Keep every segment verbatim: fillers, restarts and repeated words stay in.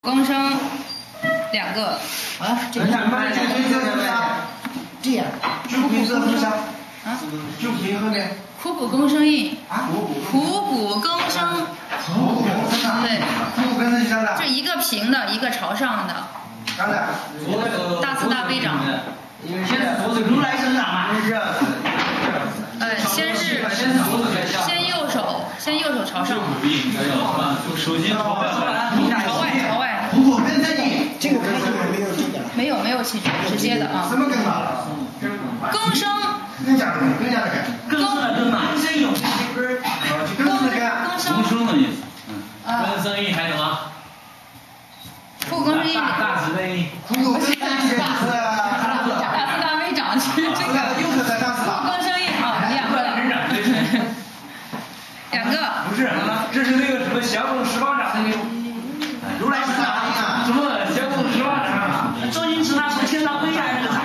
更生两个。 啊，这样，这样，就平色多少？啊，就平后面。 苦补更生印。 啊， 苦补更生。 苦补更生。 对。 苦补更生是啥的？ 这一个平的，一个朝上的。 啥的？ 大慈大悲掌。 现在如来神掌嘛。 呃，先是先右手，先右手朝上。 手心朝外。 朝外，朝外。 苦补更生印， 这个开头没有这个。 没有，没有气质，直接的啊。 什么更法？ 更生。 更加的，更加的改。 更生的更嘛？ 更生有根儿，更生的改。 更生的意思。 嗯。 更生印还有什么？ 苦更生印。 大慈悲印。 苦补更生印是。 大慈大悲掌是这个。 右手在大慈大。 更生印啊，两个。两个。 不是，这是那个什么降龙十八掌那个。 如来神掌啊。 什么降龙十八掌？ 周星驰那是天上飞下来那个掌。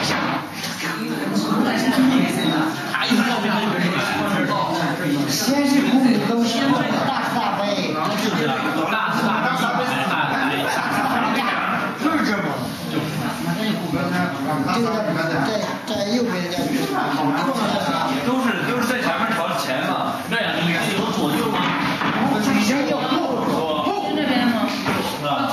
还有后面那个什么？ 先是苦补更生，大慈大悲。 就是大慈大悲，大慈悲。 就是这么。 这个在在右边叫都是都是在前面朝前嘛。这样你有左右吗？ 先右后。 是这边吗？ 是吧？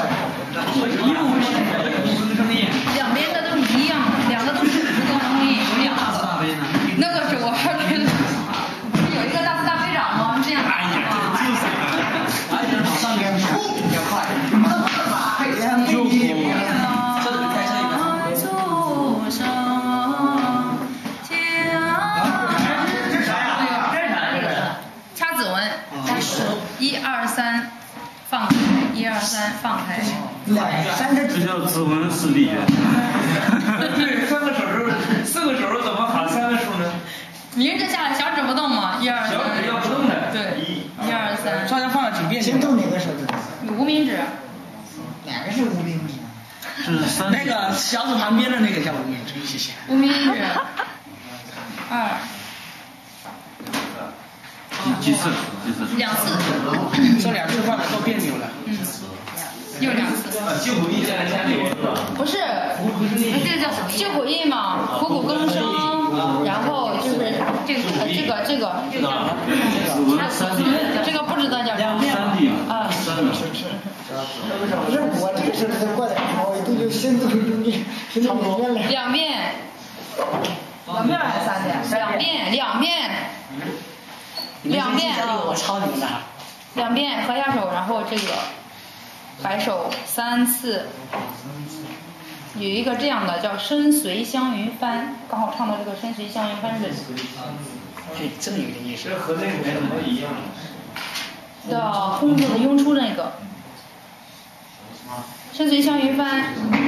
两边的都是一样的，两个都是苦补更生印，有两个。那个是我还真的。有一个大慈大悲掌吗？这样。 哎呀，就是而且往上边哭比较快。 就掐指纹，一二三，放开，一二三，放开。 三个这叫指纹四力。对，三个手指，四个手指怎么喊三个数呢？ 明着下来，小指不动嘛，一二三。 小指要不动的。 对，一二三。 照样放了几遍。先动哪个手指？ 无名指。 哪个是无名指？ 是三。 那个小指旁边的那个叫无名指，谢谢。 无名指。二。 几次？几次？ 两次。 这两次放的都别扭了。 嗯。又两次。 救苦印在前面是吧？ 不是，这个叫救苦印嘛，苦补更生，然后就是这个这个这个这个这个不知道叫啥。 三 D 啊。 三的。 不是我这个手指头过来，我一度就先动中间，先动中间两。 两遍。两遍还是三遍？两遍，两遍。两遍啊！ 我抄你们的。 两遍，合下手，然后这个摆手三次。有一个这样的叫身随香云翻，刚好唱到这个身随香云翻是。 对，这个有点意思。 这和那个没什么一样。 叫空字的涌出那个。身随香云翻。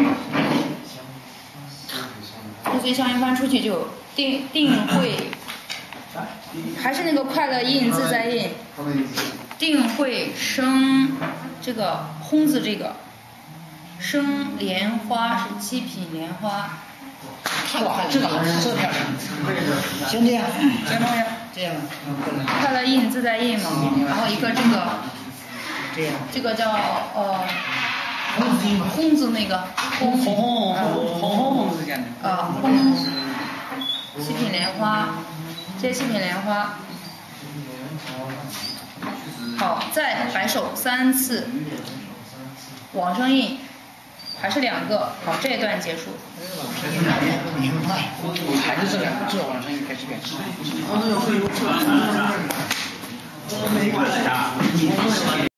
身随香云翻出去就定定会。还是那个快乐印自在印，定会生这个空字这个生莲花是七品莲花， 哇，这个好这个漂亮，先这样，先这样，这样， 快乐印自在印嘛，然后一个这个， 这样， 这个叫呃空字那个红红红红红红是这样的， 啊空七品莲花。这七品莲花，好，再摆手三次，往生印，还是两个，好，这一段结束。 还是这两个，这往生印开始改。 每个人。